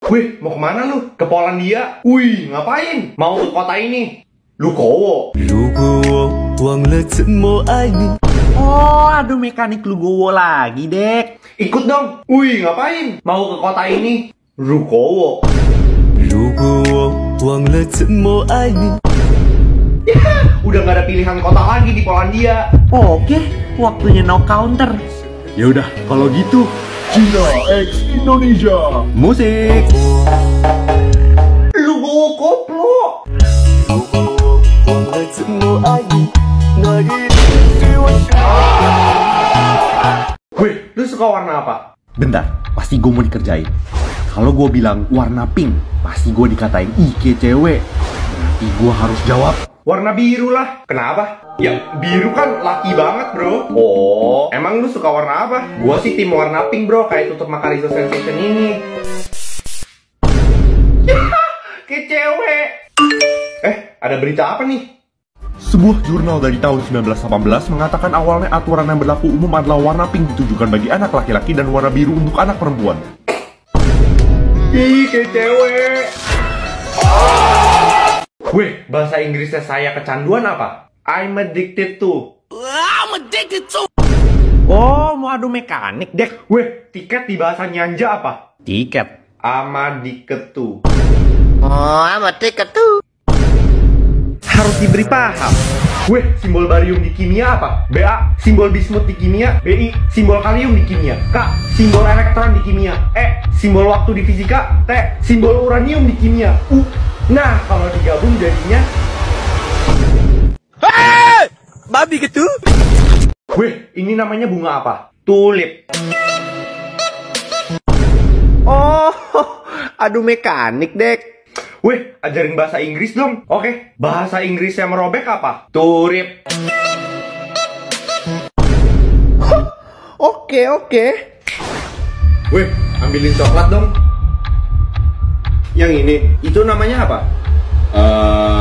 Wih, mau kemana lu? Ke Polandia? Wih, ngapain? Mau ke kota ini? Lu kowo. Oh, aduh mekanik Lugowo lagi, Dek. Ikut dong. Wih, ngapain? Mau ke kota ini? Lu kowo. Ya, udah gak ada pilihan kota lagi di Polandia. Oke, waktunya no counter. Ya udah, kalau gitu Cina X Indonesia. Musik. Lu bawa koplo. Wih, lu suka warna apa? Bentar, pasti gue mau dikerjain. Kalau gue bilang warna pink, pasti gue dikatain ike cewek. Berarti gue harus jawab Warna biru lah. Kenapa? Ya, biru kan laki banget, bro. Oh, emang lu suka warna apa? Gua sih tim warna pink, bro. Kayak tutup Makarizo Sensation ini. Kayak cewek. Ada berita apa nih? sebuah jurnal dari tahun 1918 mengatakan awalnya aturan yang berlaku umum adalah warna pink ditujukan bagi anak laki-laki dan warna biru untuk anak perempuan. Ih, kayak cewek. Weh, bahasa Inggrisnya saya kecanduan apa? I'm addicted to. Oh, mau adu mekanik, Dek. Weh, tiket di bahasa Nyanja apa? Tiket. Amadiketu. Oh, amat tiket tuh. Harus diberi paham. Weh, simbol barium di kimia apa? Ba. Simbol bismut di kimia. Bi. Simbol kalium di kimia. K. Simbol elektron di kimia. E. Simbol waktu di fisika. T. Simbol uranium di kimia. U. Nah, kalau digabung jadinya... Hei! Babi gitu? Weh, ini namanya bunga apa? Tulip. Oh, adu mekanik, Dek. Weh, ajarin bahasa Inggris dong. Oke, bahasa Inggris yang merobek apa? Turip. Oke. Weh, ambilin coklat dong. Yang ini, itu namanya apa?